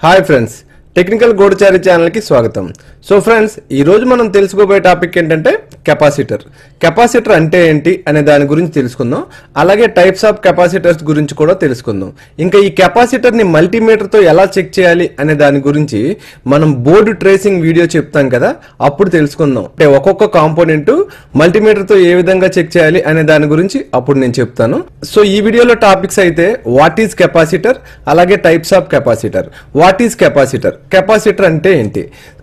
Hi friends, technical గూఢచారి channel కి స్వాగతం. సో ఫ్రెండ్స్, ఈ రోజు మనం తెలుసుకోబోయే టాపిక్ ఏంటంటే కెపాసిటర్. కెపాసిటర్ అంటే ఏంటి అనే దాని గురించి తెలుసుకుందాం. అలాగే టైప్స్ ఆఫ్ కెపాసిటర్స్ గురించి కూడా తెలుసుకుందాం. ఇంకా ఈ కెపాసిటర్ ని మల్టీమీటర్ తో ఎలా చెక్ చేయాలి అనే దాని గురించి మనం బోర్డు ట్రేసింగ్ వీడియో చెప్తాం కదా, అప్పుడు తెలుసుకుందాం. అంటే ఒక్కొక్క కాంపోనెంట్ మల్టీమీటర్ తో ఏ విధంగా చెక్ చేయాలి అనే దాని గురించి అప్పుడు నేను చెప్తాను. సో ఈ వీడియోలో టాపిక్స్ అయితే వాట్ ఈజ్ కెపాసిటర్, అలాగే types of capacitor. What is capacitor? Capacitor అంటే ఏంటి?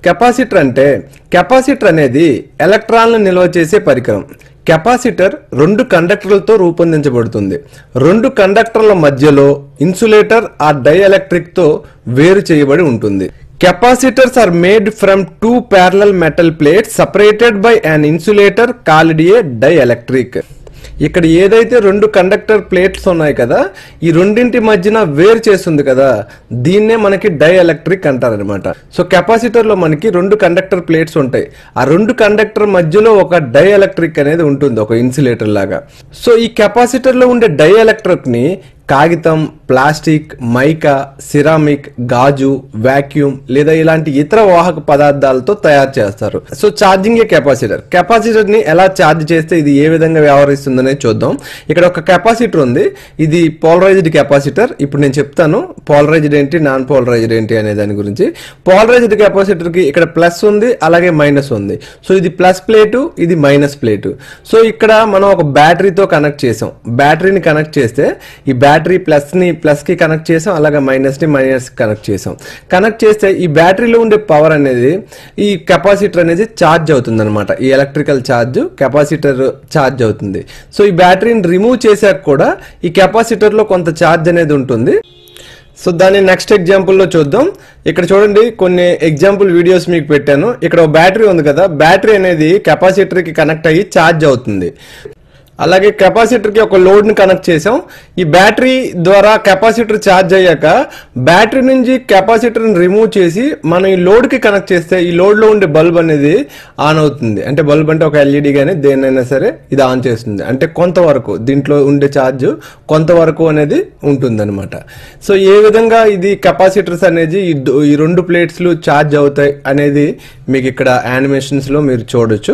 కెపాసిటర్ అనేది ఎలక్ట్రాన్లను నిల్వ చేసే పరికరం. కెపాసిటర్ రెండు కండక్టర్లతో రూపొందించబడుతుంది. రెండు కండక్టర్ల మధ్యలో ఇన్సులేటర్ ఆ డైఎలక్ట్రిక్ తో వేరు చేయబడి ఉంటుంది. Capacitors are made from two parallel metal plates separated by an insulator called a dielectric. ఇక్కడ ఏదైతే రెండు కండక్టర్ ప్లేట్స్ ఉన్నాయి కదా, ఈ రెండింటి మధ్యన వేరు చేస్తుంది కదా, దీన్నే మనకి డైఎలక్ట్రిక్ అంటారనమాట. సో కెపాసిటర్ లో మనకి రెండు కండక్టర్ ప్లేట్స్ ఉంటాయి. ఆ రెండు కండక్టర్ మధ్యలో ఒక డైఎలక్ట్రిక్ అనేది ఉంటుంది, ఒక ఇన్సులేటర్ లాగా. సో ఈ కెపాసిటర్ లో ఉండే డైఎలక్ట్రిక్ ని కాగితం, ప్లాస్టిక్, మైకా, సిరామిక్, గాజు, వాక్యూమ్ లేదా ఇలాంటి ఇతర వాహక పదార్థాలతో తయారు చేస్తారు. సో ఛార్జింగ్ ఏ కెపాసిటర్ ని ఎలా ఛార్జ్ చేస్తే ఇది ఏ విధంగా వ్యవహరిస్తుందనే చూద్దాం. ఇక్కడ ఒక కెపాసిటర్ ఉంది, ఇది పోలరైజ్డ్ కెపాసిటర్. ఇప్పుడు నేను చెప్తాను పోలరైజ్డ్ ఏంటి, నాన్ పోలరైజ్డ్ ఏంటి అనే దాని గురించి. పోలరైజ్డ్ కెపాసిటర్ కి ఇక్కడ ప్లస్ ఉంది, అలాగే మైనస్ ఉంది. సో ఇది ప్లస్ ప్లేటు, ఇది మైనస్ ప్లేటు. సో ఇక్కడ మనం ఒక బ్యాటరీతో కనెక్ట్ చేసాం. బ్యాటరీని కనెక్ట్ చేస్తే ఈ బ్యాటరీ ప్లస్ కి కనెక్ట్ చేసాం, అలాగే మైనస్ ని మైనస్ కనెక్ట్ చేసాం. కనెక్ట్ చేస్తే ఈ బ్యాటరీలో ఉండే పవర్ అనేది ఈ కెపాసిటర్ అనేది ఛార్జ్ అవుతుంది అనమాట. ఈ ఎలక్ట్రికల్ ఛార్జ్ కెపాసిటర్ ఛార్జ్ అవుతుంది. సో ఈ బ్యాటరీని రిమూవ్ చేశాక కూడా ఈ కెపాసిటర్ లో కొంత ఛార్జ్ అనేది ఉంటుంది. సో దాన్ని నెక్స్ట్ ఎగ్జాంపుల్ లో చూద్దాం. ఇక్కడ చూడండి, కొన్ని ఎగ్జాంపుల్ వీడియోస్ మీకు పెట్టాను. ఇక్కడ ఒక బ్యాటరీ ఉంది కదా, బ్యాటరీ అనేది కెపాసిటర్ కి కనెక్ట్ అయ్యి ఛార్జ్ అవుతుంది. అలాగే కెపాసిటర్ కి ఒక లోడ్ ని కనెక్ట్ చేసాం. ఈ బ్యాటరీ ద్వారా కెపాసిటర్ ఛార్జ్ అయ్యాక బ్యాటరీ నుంచి కెపాసిటర్ ని రిమూవ్ చేసి మనం ఈ లోడ్ కి కనెక్ట్ చేస్తే ఈ లోడ్ లో ఉండే బల్బ్ అనేది ఆన్ అవుతుంది. అంటే బల్బ్ అంటే ఒక ఎల్ఈడి గానీ దేన్నైనా సరే ఇది ఆన్ చేస్తుంది. అంటే కొంతవరకు దీంట్లో ఉండే ఛార్జ్ కొంతవరకు అనేది ఉంటుంది అనమాట. సో ఏ విధంగా ఇది కెపాసిటర్స్ అనేది ఈ రెండు ప్లేట్స్ ఛార్జ్ అవుతాయి అనేది మీకు ఇక్కడ యానిమేషన్స్ లో మీరు చూడొచ్చు.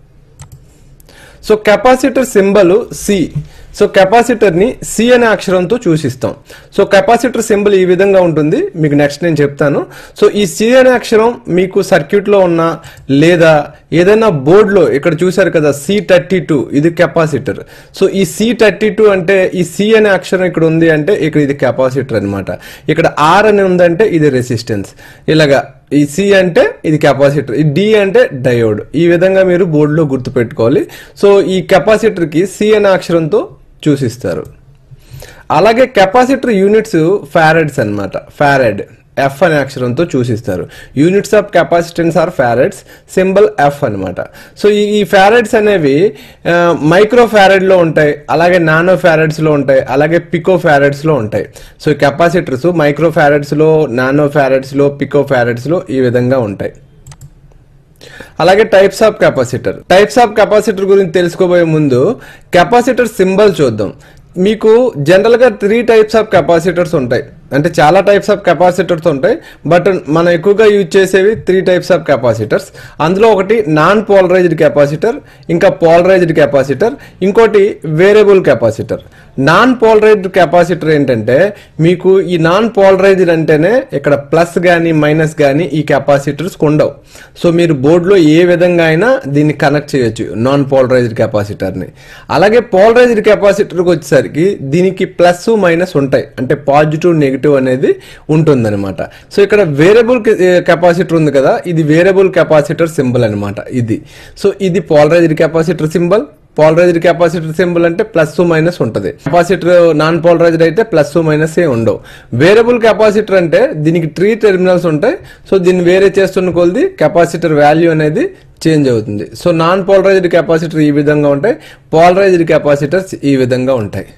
So capacitor symbol C. So capacitor ని సి అనే అక్షరంతో సూచిస్తాం. సో కెపాసిటర్ సింబల్ ఈ విధంగా ఉంటుంది, మీకు నెక్స్ట్ నేను చెప్తాను. సో ఈ సి అనే అక్షరం మీకు సర్క్యూట్ లో ఉన్న లేదా ఏదైనా బోర్డ్ లో ఇక్కడ చూసారు కదా C32, ఇది కెపాసిటర్. సో ఈ C32 అంటే ఈ సి అనే అక్షరం ఇక్కడ ఉంది అంటే ఇక్కడ ఇది కెపాసిటర్ అనమాట. ఇక్కడ ఆర్ అని ఉందంటే ఇది రెసిస్టెన్స్. ఇలాగా ఈ సి అంటే ఇది కెపాసిటర్, ఈ డి అంటే డయోడ్. ఈ విధంగా మీరు బోర్డులో గుర్తు పెట్టుకోవాలి. సో ఈ కెపాసిటర్ కి సి అనే అక్షరంతో సూచిస్తారు. అలాగే కెపాసిటర్ యూనిట్స్ ఫారడ్స్ అన్నమాట. ఫారడ్ ఎఫ్ అనే అక్షరంతో సూచిస్తారు. Units of capacitance are farads, symbol F అన్నమాట. సో ఈ ఫారడ్స్ అనేవి మైక్రో ఫారడ్ లో ఉంటాయి, అలాగే నానో ఫారడ్స్ లో ఉంటాయి, అలాగే పికో ఫారడ్స్ లో ఉంటాయి. సో కెపాసిటర్స్ మైక్రో ఫారడ్స్ లో, నానో ఫారడ్స్ లో, పికో ఫారడ్స్ లో ఈ విధంగా ఉంటాయి. అలాగే టైప్స్ ఆఫ్ కెపాసిటర్ గురించి తెలుసుకోబోయే ముందు కెపాసిటర్ సింబల్ చూద్దాం. మీకు జనరల్ గా 3 టైప్స్ ఆఫ్ కెపాసిటర్స్ ఉంటాయి. అంటే చాలా టైప్స్ ఆఫ్ కెపాసిటర్స్ ఉంటాయి, బట్ మనం ఎక్కువగా యూజ్ చేసేవి 3 టైప్స్ ఆఫ్ కెపాసిటర్స్. అందులో ఒకటి నాన్ పోలరైజ్డ్ కెపాసిటర్, ఇంకా పోలరైజ్డ్ కెపాసిటర్, ఇంకోటి variable capacitor. Non polarized capacitor ఏంటంటే మీకు ఈ నాన్ పోలరైజ్డ్ అంటేనే ఇక్కడ ప్లస్ గానీ మైనస్ గానీ ఈ కెపాసిటర్స్ ఉండవు. సో మీరు బోర్డులో ఏ విధంగా అయినా దీన్ని కనెక్ట్ చేయొచ్చు నాన్ పోలరైజ్డ్ కెపాసిటర్ ని. అలాగే పోలరైజ్డ్ కెపాసిటర్ కి వచ్చేసరికి దీనికి ప్లస్ మైనస్ ఉంటాయి, అంటే పాజిటివ్ నెగిటివ్ అనేది ఉంటుందన్నమాట. సో ఇక్కడ వేరియబుల్ కెపాసిటర్ ఉంది కదా, ఇది వేరియబుల్ కెపాసిటర్ సింబల్ అనమాట. ఇది సో ఇది polarized capacitor symbol. Polarized capacitor symbol అంటే ప్లస్ మైనస్ ఉంటుంది. కెపాసిటర్ నాన్ పోలరైజ్డ్ అయితే ప్లస్ మైనస్ ఏ ఉండవు. వేరియబుల్ కెపాసిటర్ అంటే దీనికి 3 టెర్మినల్స్ ఉంటాయి. సో దీన్ని వేరే చేస్తున్న కొలది కెపాసిటర్ వాల్యూ అనేది చేంజ్ అవుతుంది. సో నాన్ పోలరైజ్డ్ కెపాసిటర్ ఈ విధంగా ఉంటాయి, పోలరైజ్డ్ కెపాసిటర్స్ ఈ విధంగా ఉంటాయి.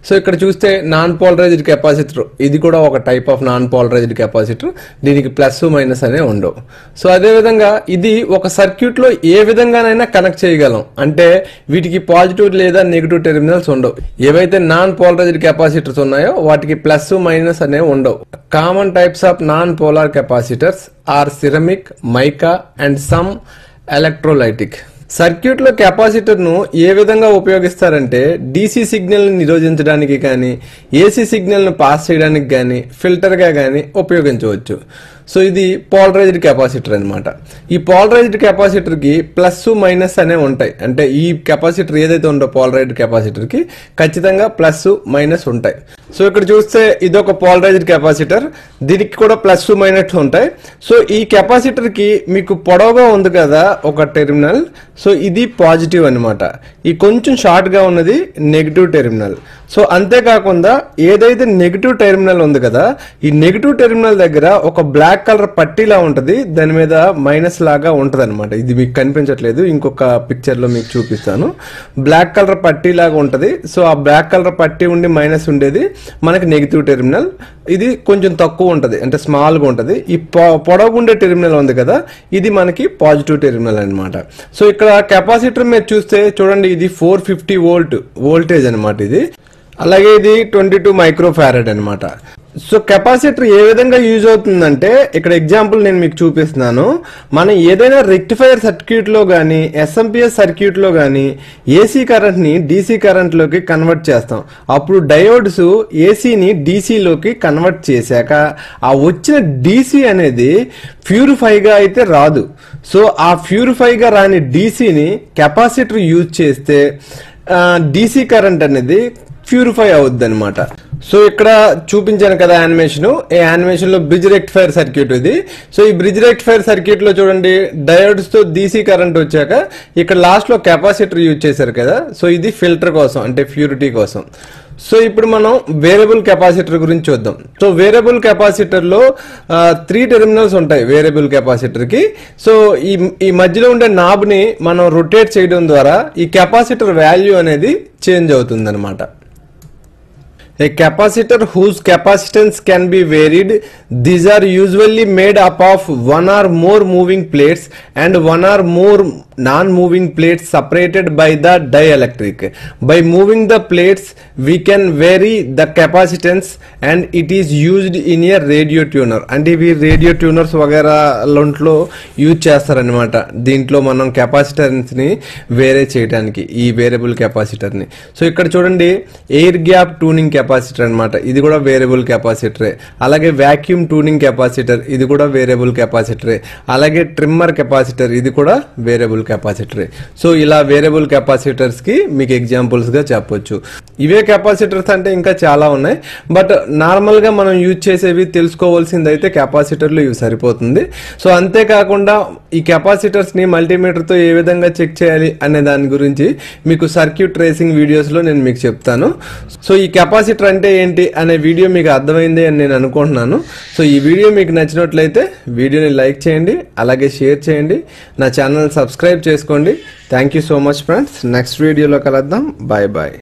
సో ఇక్కడ చూస్తే నాన్ పోలరైజ్డ్ కెపాసిటర్, ఇది కూడా ఒక type of non polarized capacitor. దీనికి ప్లస్ మైనస్ అనే ఉండవు. సో అదే విధంగా ఇది ఒక సర్క్యూట్ లో ఏ విధంగానైనా కనెక్ట్ చేయగలం, అంటే వీటికి పాజిటివ్ లేదా నెగిటివ్ టెర్మినల్స్ ఉండవు. ఏవైతే నాన్ పోలరైజ్డ్ కెపాసిటర్స్ ఉన్నాయో వాటికి ప్లస్ మైనస్ అనే ఉండవు. Common types of non polar capacitors are ceramic, mica and some electrolytic. Circuit లో కెపాసిటర్ ను ఏ విధంగా ఉపయోగిస్తారంటే డీసీ సిగ్నల్ ని నిరోధించడానికి కానీ, ఏసీ సిగ్నల్ ను పాస్ చేయడానికి కానీ, ఫిల్టర్ గా కానీ ఉపయోగించవచ్చు. సో ఇది పోలరైజ్డ్ కెపాసిటర్ అన్నమాట. ఈ పోలరైజ్డ్ కెపాసిటర్ కి ప్లస్ మైనస్ అనే ఉంటాయి. అంటే ఈ కెపాసిటర్ ఏదైతే ఉందో పోలరైజ్డ్ కెపాసిటర్ కి ఖచ్చితంగా ప్లస్ మైనస్ ఉంటాయి. సో ఇక్కడ చూస్తే ఇదొక పోలరైజ్డ్ కెపాసిటర్, దీనికి కూడా ప్లస్ మైనస్ ఉంటాయి. సో ఈ కెపాసిటర్ కి మీకు పొడవుగా ఉంది కదా ఒక టెర్మినల్, సో ఇది పాజిటివ్ అన్నమాట. ఈ కొంచెం షార్ట్ గా ఉన్నది నెగిటివ్ టెర్మినల్. సో అంతేకాకుండా ఏదైతే నెగిటివ్ టెర్మినల్ ఉంది కదా, ఈ నెగిటివ్ టెర్మినల్ దగ్గర ఒక బ్లాక్ కలర్ పట్టీలా ఉంటది, దాని మీద మైనస్ లాగా ఉంటది అనమాట. ఇది మీకు కనిపించట్లేదు, ఇంకొక పిక్చర్ లో మీకు చూపిస్తాను. బ్లాక్ కలర్ పట్టీ లాగా ఉంటది. సో ఆ బ్లాక్ కలర్ పట్టీ ఉండి మైనస్ ఉండేది మనకి నెగిటివ్ టెర్మినల్. ఇది కొంచెం తక్కువ ఉంటది, అంటే స్మాల్ గా ఉంటది. ఈ పొడవుండే టెర్మినల్ ఉంది కదా, ఇది మనకి పాజిటివ్ టెర్మినల్ అన్నమాట. సో ఇక్కడ కెపాసిటర్ మీద చూస్తే చూడండి, ఇది 450 వోల్ట్ వోల్టేజ్ అనమాట ఇది. అలాగే ఇది 22 మైక్రో ఫారడ్ అనమాట. సో కెపాసిటర్ ఏ విధంగా యూజ్ అవుతుందంటే ఇక్కడ ఎగ్జాంపుల్ నేను మీకు చూపిస్తున్నాను. మనం ఏదైనా రెక్టిఫైయర్ సర్క్యూట్ లో గానీ, ఎస్ఎంపిఎస్ సర్క్యూట్ లో గానీ ఏసీ కరెంట్ ని డీసీ కరెంట్ లోకి కన్వర్ట్ చేస్తాం. అప్పుడు డయోడ్స్ ఏసీని డీసీలోకి కన్వర్ట్ చేశాక ఆ వచ్చిన డీసీ అనేది ప్యూరిఫైగా అయితే రాదు. సో ఆ ప్యూరిఫైగా రాని డీసీని కెపాసిటర్ యూజ్ చేస్తే డీసీ కరెంట్ అనేది ప్యూరిఫై అవుద్ది అనమాట. సో ఇక్కడ చూపించాను కదా యానిమేషన్, ఈ యానిమేషన్ లో బ్రిడ్జ్ రెక్టిఫైర్ సర్క్యూట్ ఇది. సో ఈ బ్రిడ్జ్ రెక్టిఫైర్ సర్క్యూట్ లో చూడండి, డయోడ్స్ తో డీసీ కరెంట్ వచ్చాక ఇక్కడ లాస్ట్ లో కెపాసిటర్ యూజ్ చేశారు కదా, సో ఇది ఫిల్టర్ కోసం, అంటే ప్యూరిటీ కోసం. సో ఇప్పుడు మనం వేరియబుల్ కెపాసిటర్ గురించి చూద్దాం. సో వేరియబుల్ కెపాసిటర్ లో 3 టెర్మినల్స్ ఉంటాయి వేరియబుల్ కెపాసిటర్ కి. సో ఈ మధ్యలో ఉండే నాబ్ ని మనం రొటేట్ చేయడం ద్వారా ఈ కెపాసిటర్ వాల్యూ అనేది చేంజ్ అవుతుంది అనమాట. A capacitor whose capacitance can be varied. These are usually made up of one or more moving plates and one or more non-moving plates separated by the dielectric. By moving the plates, we can vary the capacitance and it is used in a radio tuner. And ఇవి radio tuners వగైరా లోంట్లో use చేస్తారనమాట. దీంట్లో మనం capacitance ని వేరే చేయడానికి ఈ వేరియబుల్ కెపాసిటర్ ని. సో ఇక్కడ చూడండి, ఎయిర్ గ్యాప్ ట్యూనింగ్ కెపాసిటర్ అనమాట, ఇది కూడా వేరియబుల్ కెపాసిటరే. అలాగే వాక్యూమ్ ట్యూనింగ్ కెపాసిటర్, ఇది కూడా వేరియబుల్ కెపాసిటరే. అలాగే ట్రిమ్మర్ కెపాసిటర్, ఇది కూడా వేరియబుల్ కెపాసిటరే. సో ఇలా వేరియబుల్ కెపాసిటర్స్ కి మీకు ఎగ్జాంపుల్స్ గా చెప్పొచ్చు. ఇవే కెపాసిటర్స్ అంటే ఇంకా చాలా ఉన్నాయి, బట్ నార్మల్ గా మనం యూజ్ చేసేవి తెలుసుకోవాల్సింది అయితే కెపాసిటర్లు ఇవి సరిపోతుంది. సో అంతేకాకుండా ఈ కెపాసిటర్స్ ని మల్టీమీటర్ తో ఏ విధంగా చెక్ చేయాలి అనే దాని గురించి మీకు సర్క్యూట్ ట్రేసింగ్ వీడియోస్ లో నేను మీకు చెప్తాను. సో ఈ కెపాసిటర్ అంటే ఏంటి అనే వీడియో మీకు అర్థమైంది అని నేను అనుకుంటున్నాను. సో ఈ వీడియో మీకు నచ్చినట్లయితే వీడియోని లైక్ చేయండి, అలాగే షేర్ చేయండి, నా ఛానల్ సబ్స్క్రైబ్ చేసుకోండి. Thank you so much friends. Next వీడియోలో కలుద్దాం. Bye bye.